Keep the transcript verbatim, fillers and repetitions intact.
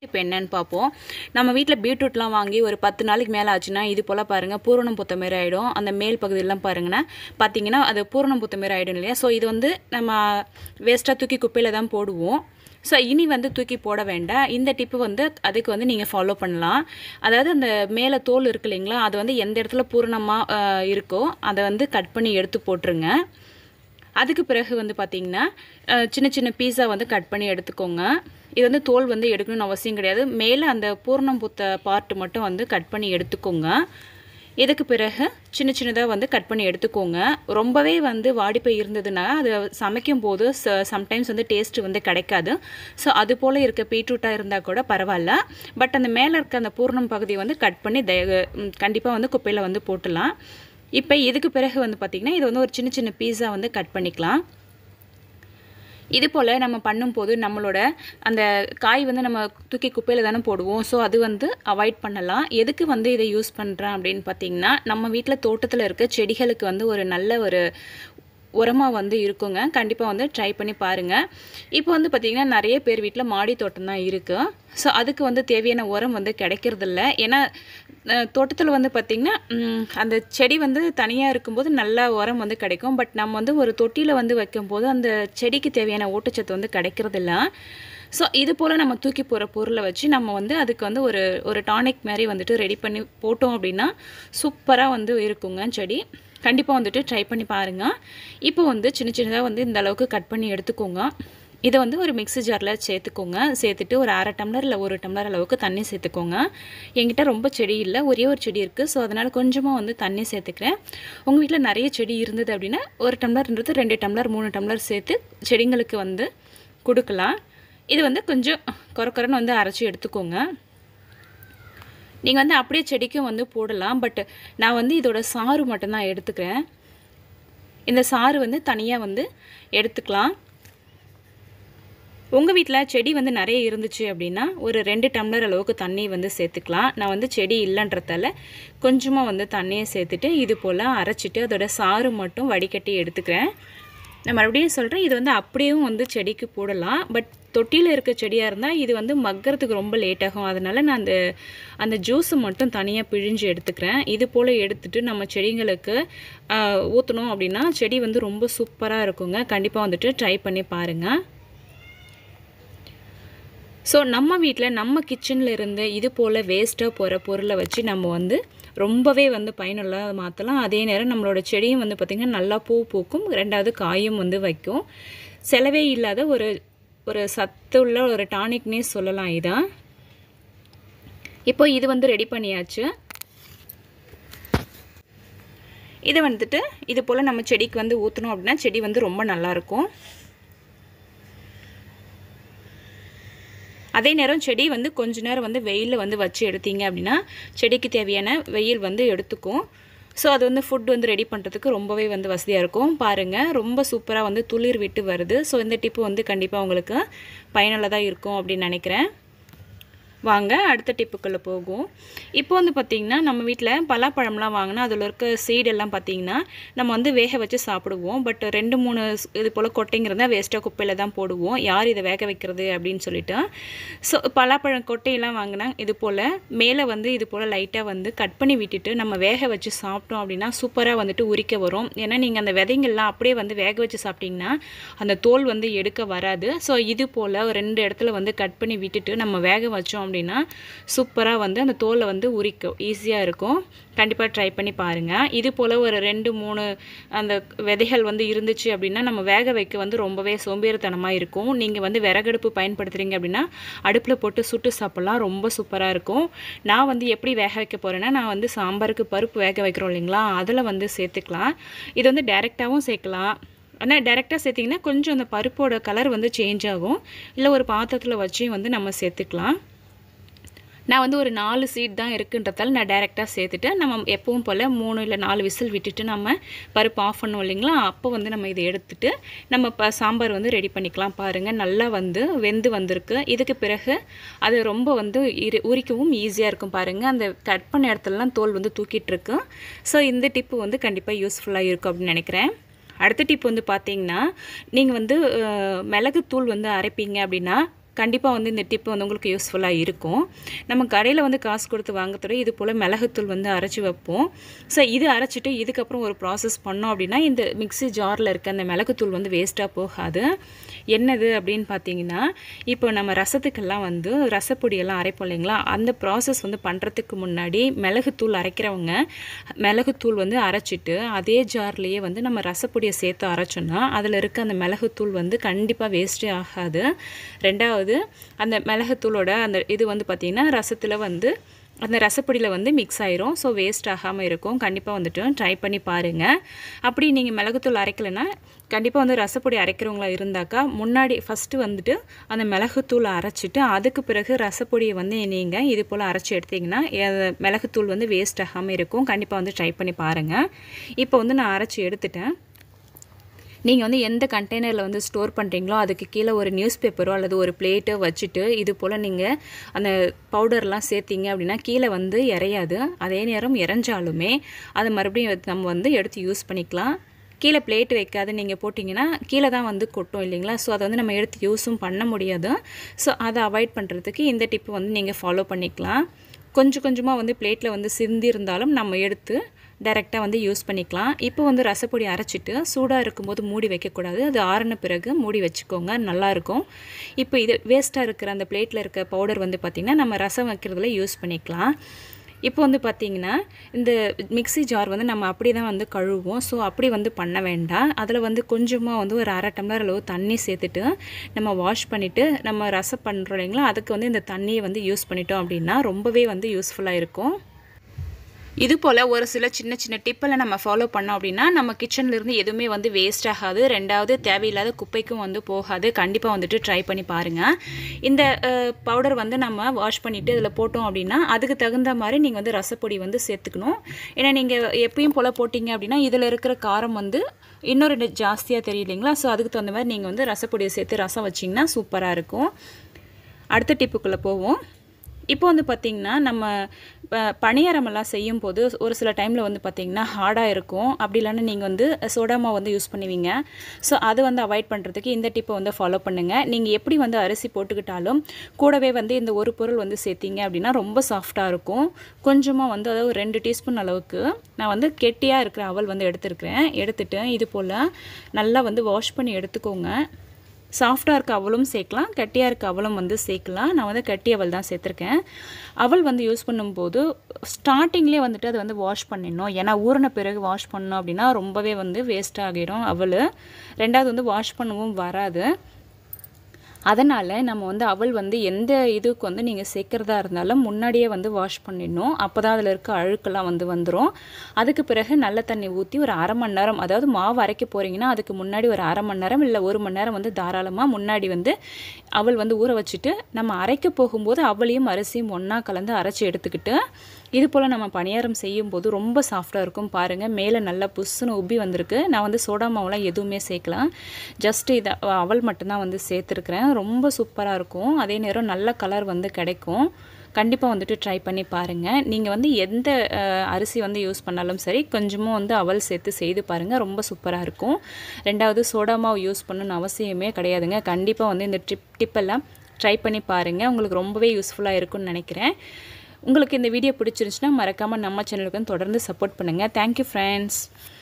இப்போ என்னன்னு பார்ப்போம். நம்ம வீட்டில் பீட்ரூட்லாம் வாங்கி ஒரு பத்து நாளைக்கு மேலே ஆச்சுன்னா இது போல் பாருங்கள் பூரணம் பூத்த மாரி ஆகிடும். அந்த மேல் பகுதியெல்லாம் பாருங்கன்னா பார்த்தீங்கன்னா அது பூரணம் பூத்த மாரி ஆகிடும் இல்லையா. ஸோ இது வந்து நம்ம வேஸ்ட்டாக தூக்கி குப்பையில் தான் போடுவோம். ஸோ இனி வந்து தூக்கி போட வேண்டாம். இந்த டிப்பு வந்து அதுக்கு வந்து நீங்கள் ஃபாலோ பண்ணலாம். அதாவது அந்த மேலே தோல் இருக்கு இல்லைங்களா, அது வந்து எந்த இடத்துல பூரணமாக இருக்கோ அதை வந்து கட் பண்ணி எடுத்து போட்டுருங்க. அதுக்கு பிறகு வந்து பார்த்திங்கன்னா சின்ன சின்ன பீஸா வந்து கட் பண்ணி எடுத்துக்கோங்க. இது வந்து தோல் வந்து எடுக்கணும்னு அவசியம் கிடையாது. மேலே அந்த பூரணம் பூத்த பார்ட் மட்டும் வந்து கட் பண்ணி எடுத்துக்கோங்க. இதுக்கு பிறகு சின்ன சின்னதாக வந்து கட் பண்ணி எடுத்துக்கோங்க. ரொம்பவே வந்து வாடிப்பை இருந்ததுன்னா அது சமைக்கும் போது ச சம்டைம்ஸ் வந்து டேஸ்ட்டு வந்து கிடைக்காது. ஸோ அது போல் இருக்க பீட்ரூட்டாக இருந்தால் கூட பரவாயில்ல. பட் அந்த மேலே இருக்க அந்த பூரணம் பகுதியை வந்து கட் பண்ணி த கண்டிப்பாக வந்து குப்பையில் வந்து போட்டுடலாம். இப்போ இதுக்கு பிறகு வந்து பார்த்திங்கன்னா இது வந்து ஒரு சின்ன சின்ன பீஸா வந்து கட் பண்ணிக்கலாம். இது போல் நம்ம பண்ணும்போது நம்மளோட அந்த காய் வந்து நம்ம தூக்கி குப்பையில் தானே போடுவோம். ஸோ அது வந்து அவாய்ட் பண்ணலாம். எதுக்கு வந்து இதை யூஸ் பண்ணுறேன் அப்படின்னு பார்த்திங்கன்னா நம்ம வீட்டில் தோட்டத்தில் இருக்க செடிகளுக்கு வந்து ஒரு நல்ல ஒரு உரமாக வந்து இருக்குங்க. கண்டிப்பாக வந்து ட்ரை பண்ணி பாருங்கள். இப்போ வந்து பார்த்திங்கன்னா நிறைய பேர் வீட்டில் மாடி தோட்டம் தான் இருக்குது. ஸோ அதுக்கு வந்து தேவையான உரம் வந்து கிடைக்கிறதில்ல. ஏன்னா தோட்டத்தில் வந்து பார்த்திங்கன்னா அந்த செடி வந்து தனியாக இருக்கும்போது நல்ல உரம் வந்து கிடைக்கும். பட் நம்ம வந்து ஒரு தொட்டியில் வந்து வைக்கும்போது அந்த செடிக்கு தேவையான ஊட்டச்சத்து வந்து கிடைக்கிறதில்ல. ஸோ இது போல் நம்ம தூக்கி போகிற பொருளை வச்சு நம்ம வந்து அதுக்கு வந்து ஒரு ஒரு டானிக் மாதிரி வந்துட்டு ரெடி பண்ணி போட்டோம் அப்படின்னா சூப்பராக வந்து இருக்குங்க செடி. கண்டிப்பாக வந்துட்டு ட்ரை பண்ணி பாருங்கள். இப்போ வந்து சின்ன சின்னதாக வந்து இந்த அளவுக்கு கட் பண்ணி எடுத்துக்கோங்க. இதை வந்து ஒரு மிக்ஸி ஜாரில் சேர்த்துக்கோங்க. சேர்த்துட்டு ஒரு அரை டம்ளர் இல்லை ஒரு டம்ளர் அளவுக்கு தண்ணி சேர்த்துக்கோங்க. என்கிட்ட ரொம்ப செடி இல்லை, ஒரே ஒரு செடி இருக்குது. ஸோ அதனால் கொஞ்சமாக வந்து தண்ணி சேர்த்துக்கிறேன். உங்கள் வீட்டில் நிறைய செடி இருந்தது அப்படின்னா ஒரு டம்ளர்ன்றது ரெண்டு டம்ளர் மூணு டம்ளர் சேர்த்து செடிங்களுக்கு வந்து கொடுக்கலாம். இது வந்து கொஞ்சம் கொரக்கொரன்னு வந்து அரைச்சி எடுத்துக்கோங்க. நீங்கள் வந்து அப்படியே செடிக்கும் வந்து போடலாம். பட் நான் வந்து இதோட சாறு மட்டும்தான் எடுத்துக்கிறேன். இந்த சாறு வந்து தனியாக வந்து எடுத்துக்கலாம். உங்கள் வீட்டில் செடி வந்து நிறைய இருந்துச்சு அப்படின்னா ஒரு ரெண்டு டம்ளர் அளவுக்கு தண்ணி வந்து சேர்த்துக்கலாம். நான் வந்து செடி இல்லைன்றதால கொஞ்சமாக வந்து தண்ணியை சேர்த்துட்டு இது போல் அரைச்சிட்டு அதோட சாறு மட்டும் வடிகட்டி எடுத்துக்கிறேன். நான் மறுபடியும் சொல்கிறேன், இது வந்து அப்படியும் வந்து செடிக்கு போடலாம். பட் தொட்டியில் இருக்க செடியாக இருந்தால் இது வந்து மக்கிறதுக்கு ரொம்ப லேட் ஆகும். அதனால் நான் அந்த அந்த ஜூஸை மட்டும் தனியாக பிழிஞ்சு எடுத்துக்கிறேன். இது போல் எடுத்துகிட்டு நம்ம செடிங்களுக்கு ஊற்றணும் அப்படின்னா செடி வந்து ரொம்ப சூப்பராக இருக்குங்க. கண்டிப்பாக வந்துட்டு ட்ரை பண்ணி பாருங்கள். ஸோ நம்ம வீட்டில் நம்ம கிச்சனில் இருந்து இது போல் வேஸ்ட்டாக போகிற பொருளை வச்சு நம்ம வந்து ரொம்பவே வந்து பயனுள்ளதாக மாற்றலாம். அதே நேரம் நம்மளோட செடியும் வந்து பார்த்திங்கன்னா நல்லா பூ பூக்கும், ரெண்டாவது காயும் வந்து வைக்கும். செலவே இல்லாத ஒரு ஒரு சத்துள்ள ஒரு டானிக்னே சொல்லலாம் இதான். இப்போ இது வந்து ரெடி பண்ணியாச்சு. இதை வந்துட்டு இது போல் நம்ம செடிக்கு வந்து ஊற்றணும் அப்படின்னா செடி வந்து ரொம்ப நல்லாயிருக்கும். அதே நேரம் செடி வந்து கொஞ்ச நேரம் வந்து வெயிலில் வந்து வச்சு எடுத்தீங்க அப்படின்னா செடிக்கு தேவையான வெயில் வந்து எடுத்துக்கும். ஸோ அது வந்து ஃபுட் வந்து ரெடி பண்ணுறதுக்கு ரொம்பவே வந்து வசதியாக இருக்கும். பாருங்கள், ரொம்ப சூப்பராக வந்து துளிர் விட்டு வருது. ஸோ இந்த டிப்பு வந்து கண்டிப்பாக உங்களுக்கு பயனுள்ளதாக இருக்கும் அப்படின்னு நினைக்கிறேன். வாங்க அடுத்த டிப்புக்குள்ளே போகும். இப்போ வந்து பார்த்திங்கன்னா நம்ம வீட்டில் பலாப்பழம்லாம் வாங்கினா அதில் இருக்க சீடெல்லாம் பார்த்திங்கன்னா நம்ம வந்து வேக வச்சு சாப்பிடுவோம். பட் ரெண்டு மூணு இது போல் கொட்டைங்கிறத வேஸ்ட்டாக குப்பையில் தான் போடுவோம். யார் இதை வேக வைக்கிறது அப்படின்னு சொல்லிட்டு. ஸோ பலாப்பழம் கொட்டையெல்லாம் வாங்கினா இது போல் மேலே வந்து இது போல் லைட்டாக வந்து கட் பண்ணி விட்டுட்டு நம்ம வேக வச்சு சாப்பிட்டோம் அப்படின்னா சூப்பராக வந்துட்டு உரிக்க வரும். ஏன்னா நீங்கள் அந்த விதைங்கள்லாம் அப்படியே வந்து வேக வச்சு சாப்பிட்டிங்கன்னா அந்த தோல் வந்து எடுக்க வராது. ஸோ இது போல் ரெண்டு இடத்துல வந்து கட் பண்ணி விட்டுட்டு நம்ம வேக வச்சோம் அப்படின்னா சூப்பராக வந்து அந்த தோலை வந்து உரிக்கும், ஈஸியாக இருக்கும். கண்டிப்பாக ட்ரை பண்ணி பாருங்கள். இது போல் ஒரு ரெண்டு மூணு அந்த விதைகள் வந்து இருந்துச்சு அப்படின்னா நம்ம வேக வைக்க வந்து ரொம்பவே சோம்பேறித்தனமாக இருக்கும். நீங்கள் வந்து விறகடுப்பு பயன்படுத்துகிறீங்க அப்படின்னா அடுப்பில் போட்டு சுட்டு சாப்பிட்லாம், ரொம்ப சூப்பராக இருக்கும். நான் வந்து எப்படி வேக வைக்க போகிறேன்னா நான் வந்து சாம்பாருக்கு பருப்பு வேக வைக்கிறோம் இல்லைங்களா, அதில் வந்து சேர்த்துக்கலாம். இது வந்து டைரெக்டாகவும் சேர்க்கலாம். ஆனால் டைரெக்டாக சேர்த்திங்கன்னா கொஞ்சம் அந்த பருப்போட கலர் வந்து சேஞ்ச் ஆகும். இல்லை ஒரு பாத்திரத்தில் வச்சு வந்து நம்ம சேர்த்துக்கலாம். நான் வந்து ஒரு நாலு சீட் தான் இருக்குன்றதால நான் டைரெக்டாக சேர்த்துட்டு நம்ம எப்பவும் போல் மூணு இல்லை நாலு விசில் விட்டுட்டு நம்ம பருப்பு ஆஃப் பண்ணுவோம் இல்லைங்களா, அப்போ வந்து நம்ம இதை எடுத்துகிட்டு நம்ம இப்போ சாம்பார் வந்து ரெடி பண்ணிக்கலாம். பாருங்கள், நல்லா வந்து வெந்து வந்திருக்கு. இதுக்கு பிறகு அது ரொம்ப வந்து இரு உரிக்கவும் ஈஸியாக இருக்கும். பாருங்கள், அந்த கட் பண்ண இடத்துலலாம் தோல் வந்து தூக்கிட்டுருக்கு. ஸோ இந்த டிப்பு வந்து கண்டிப்பாக யூஸ்ஃபுல்லாக இருக்கும் அப்படின்னு நினைக்கிறேன். அடுத்த டிப் வந்து பார்த்தீங்கன்னா, நீங்கள் வந்து மிளகுத்தூள் வந்து அரைப்பீங்க அப்படின்னா கண்டிப்பாக வந்து இந்த டிப்பு வந்து உங்களுக்கு யூஸ்ஃபுல்லாக இருக்கும். நம்ம கடையில் வந்து காசு கொடுத்து வாங்கத்தோட இது போல் மிளகுத்தூள் வந்து அரைச்சி வைப்போம். ஸோ இது அரைச்சிட்டு இதுக்கப்புறம் ஒரு ப்ராசஸ் பண்ணோம் அப்படின்னா இந்த மிக்ஸி ஜாரில் இருக்க அந்த மிளகுத்தூள் வந்து வேஸ்ட்டாக போகாது. என்னது அப்படின்னு பார்த்தீங்கன்னா, இப்போ நம்ம ரசத்துக்கெல்லாம் வந்து ரசப்பொடியெல்லாம் அரைப்போம் இல்லைங்களா, அந்த ப்ராசஸ் வந்து பண்ணுறதுக்கு முன்னாடி மிளகுத்தூள் அரைக்கிறவங்க மிளகுத்தூள் வந்து அரைச்சிட்டு அதே ஜார்லேயே வந்து நம்ம ரசப்பொடியை சேர்த்து அரைச்சோன்னா அதில் இருக்க அந்த மிளகுத்தூள் வந்து கண்டிப்பாக வேஸ்ட்டே ஆகாது. ரெண்டாவது அந்த மிளகுத்தூளோட அந்த இது வந்து பார்த்திங்கன்னா ரசத்தில் வந்து அந்த ரசப்பொடியில் வந்து மிக்ஸ் ஆயிரும். ஸோ வேஸ்ட் ஆகாமல் இருக்கும். கண்டிப்பாக வந்துட்டு ட்ரை பண்ணி பாருங்கள். அப்படி நீங்கள் மிளகுத்தூள் அரைக்கலைன்னா கண்டிப்பாக வந்து ரசப்பொடி அரைக்கிறவங்களா இருந்தாக்கா முன்னாடி ஃபஸ்ட்டு வந்துட்டு அந்த மிளகுத்தூளை அரைச்சிட்டு அதுக்கு பிறகு ரசப்பொடியை வந்து நீங்கள் இது போல் அரைச்சி எடுத்திங்கன்னா மிளகுத்தூள் வந்து வேஸ்ட் ஆகாமல் இருக்கும். கண்டிப்பாக வந்து ட்ரை பண்ணி பாருங்கள். இப்போ வந்து நான் அரைச்சி எடுத்துட்டேன். நீங்கள் வந்து எந்த கண்டெய்னரில் வந்து ஸ்டோர் பண்ணுறீங்களோ அதுக்கு கீழே ஒரு நியூஸ் பேப்பரோ அல்லது ஒரு பிளேட்டோ வச்சுட்டு இது போல் நீங்கள் அந்த பவுடர்லாம் சேர்த்திங்க அப்படின்னா கீழே வந்து இறையாது. அதே நேரம் இறைஞ்சாலுமே அதை மறுபடியும் நம்ம வந்து எடுத்து யூஸ் பண்ணிக்கலாம். கீழே பிளேட் வைக்காது நீங்கள் போட்டிங்கன்னா கீழே தான் வந்து கொட்டும் இல்லைங்களா. ஸோ அதை வந்து நம்ம எடுத்து யூஸும் பண்ண முடியாது. ஸோ அதை அவாய்ட் பண்ணுறதுக்கு இந்த டிப்பு வந்து நீங்கள் ஃபாலோ பண்ணிக்கலாம். கொஞ்சம் கொஞ்சமாக வந்து பிளேட்டில் வந்து சிந்தி இருந்தாலும் நம்ம எடுத்து டைரெக்டாக வந்து யூஸ் பண்ணிக்கலாம். இப்போ வந்து ரசப்பொடி அரைச்சிட்டு சூடாக இருக்கும்போது மூடி வைக்கக்கூடாது. அது ஆறின பிறகு மூடி வச்சுக்கோங்க, நல்லாயிருக்கும். இப்போ இது வேஸ்ட்டாக இருக்கிற அந்த பிளேட்டில் இருக்க பவுடர் வந்து பார்த்திங்கன்னா நம்ம ரசம் வைக்கிறதுல யூஸ் பண்ணிக்கலாம். இப்போ வந்து பார்த்திங்கன்னா இந்த மிக்ஸி ஜார் வந்து நம்ம அப்படி தான் வந்து கழுவுவோம். ஸோ அப்படி வந்து பண்ண வேண்டாம். அதில் வந்து கொஞ்சமாக வந்து ஒரு அரை டம்ளர் அளவு தண்ணி சேர்த்துட்டு நம்ம வாஷ் பண்ணிவிட்டு நம்ம ரசம் பண்ணுறோம் இல்லைங்களா, அதுக்கு வந்து இந்த தண்ணியை வந்து யூஸ் பண்ணிட்டோம் அப்படின்னா ரொம்பவே வந்து யூஸ்ஃபுல்லாக இருக்கும். இது போல் ஒரு சில சின்ன சின்ன டிப்பெல்லாம் நம்ம ஃபாலோ பண்ணோம் அப்படின்னா நம்ம கிச்சன்லேருந்து எதுவுமே வந்து வேஸ்ட் ஆகாது. ரெண்டாவது தேவையில்லாத குப்பைக்கும் வந்து போகாது. கண்டிப்பாக வந்துட்டு ட்ரை பண்ணி பாருங்கள். இந்த பவுடர் வந்து நம்ம வாஷ் பண்ணிவிட்டு இதில் போட்டோம் அப்படின்னா அதுக்கு தகுந்த மாதிரி நீங்கள் வந்து ரசப்பொடி வந்து சேர்த்துக்கணும். ஏன்னா நீங்கள் எப்பயும் போல் போட்டிங்க அப்படின்னா இதில் இருக்கிற காரம் வந்து இன்னும் ரெண்டு ஜாஸ்தியாக தெரியலைங்களா. ஸோ அதுக்கு தகுந்த மாதிரி நீங்கள் வந்து ரசப்பொடியை சேர்த்து ரசம் வச்சிங்கன்னா சூப்பராக இருக்கும். அடுத்த டிப்புக்குள்ளே போவோம். இப்போ வந்து பார்த்திங்கன்னா நம்ம பணியாரமெல்லாம் செய்யும் போது ஒரு சில டைமில் வந்து பார்த்திங்கன்னா ஹார்டாக இருக்கும். அப்படி இல்லைன்னா நீங்கள் வந்து சோடா மாவு வந்து யூஸ் பண்ணுவீங்க. ஸோ அதை வந்து அவாய்ட் பண்ணுறதுக்கு இந்த டிப்பை வந்து ஃபாலோ பண்ணுங்கள். நீங்கள் எப்படி வந்து அரிசி போட்டுக்கிட்டாலும் கூடவே வந்து இந்த ஒரு பொருள் வந்து சேர்த்திங்க அப்படின்னா ரொம்ப சாஃப்டாக இருக்கும். கொஞ்சமாக வந்து அதாவது ரெண்டு டீஸ்பூன் அளவுக்கு நான் வந்து கெட்டியாக இருக்கிற அவல் வந்து எடுத்துருக்கிறேன். எடுத்துகிட்டு இது போல் நல்லா வந்து வாஷ் பண்ணி எடுத்துக்கோங்க. சாஃப்டாக இருக்க அவலும் சேர்க்கலாம், கட்டியாக இருக்க அவலும் வந்து சேர்க்கலாம். நான் வந்து கட்டி அவல் தான் சேர்த்துருக்கேன். அவல் வந்து யூஸ் பண்ணும்போது ஸ்டார்டிங்லேயே வந்துட்டு அதை வந்து வாஷ் பண்ணிடணும். ஏன்னா ஊறின பிறகு வாஷ் பண்ணோம் அப்படின்னா ரொம்பவே வந்து வேஸ்ட் ஆகிடும் அவல். ரெண்டாவது வந்து வாஷ் பண்ணவும் வராது. அதனால் நம்ம வந்து அவல் வந்து எந்த இதுக்கு வந்து நீங்கள் சேர்க்குறதா இருந்தாலும் முன்னாடியே வந்து வாஷ் பண்ணிடணும். அப்போ தான் அதில் இருக்க அழுக்கெல்லாம் வந்து வந்துடும். அதுக்கு பிறகு நல்ல தண்ணி ஊற்றி ஒரு அரை மணி நேரம், அதாவது மாவு அரைக்க போகிறீங்கன்னா அதுக்கு முன்னாடி ஒரு அரை மணி நேரம் இல்லை ஒரு மணி நேரம் வந்து தாராளமாக முன்னாடி வந்து அவல் வந்து ஊற வச்சுட்டு நம்ம அரைக்க போகும்போது அவளையும் அரிசியும் ஒன்றா கலந்து அரைச்சி எடுத்துக்கிட்டு இது போல் நம்ம பணியாரம் செய்யும்போது ரொம்ப சாஃப்டாக இருக்கும். பாருங்கள், மேலே நல்லா புஷ்ஷுன்னு உப்பி வந்திருக்கு. நான் வந்து சோடா மாவுலாம் எதுவுமே சேர்க்கலாம், ஜஸ்ட் இதை அவல் மட்டும்தான் வந்து சேர்த்துருக்குறேன். ரொம்ப சூப்பராக இருக்கும். அதே நேரம் நல்ல கலர் வந்து கிடைக்கும். கண்டிப்பாக வந்துட்டு ட்ரை பண்ணி பாருங்கள். நீங்கள் வந்து எந்த அரிசி வந்து யூஸ் பண்ணாலும் சரி கொஞ்சமாக வந்து அவல் சேர்த்து செய்து பாருங்கள், ரொம்ப சூப்பராக இருக்கும். ரெண்டாவது சோடா மாவு யூஸ் பண்ணணும்னு அவசியமே கிடையாதுங்க. கண்டிப்பாக வந்து இந்த டிப் டிப்பெல்லாம் ட்ரை பண்ணி பாருங்கள். உங்களுக்கு ரொம்பவே யூஸ்ஃபுல்லாக இருக்கும்னு நினைக்கிறேன். உங்களுக்கு இந்த வீடியோ பிடிச்சிருந்துச்சுன்னா மறக்காமல் நம்ம சேனலுக்கு தொடர்ந்து சப்போர்ட் பண்ணுங்கள். Thank you friends.